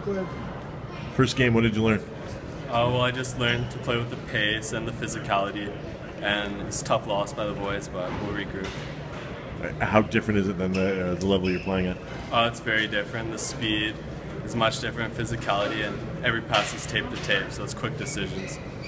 First game, what did you learn? Well, I just learned to play with the pace and the physicality, and it's a tough loss by the boys, but we'll regroup. How different is it than the level you're playing at? It's very different. The speed is much different, physicality, and every pass is tape to tape, so it's quick decisions.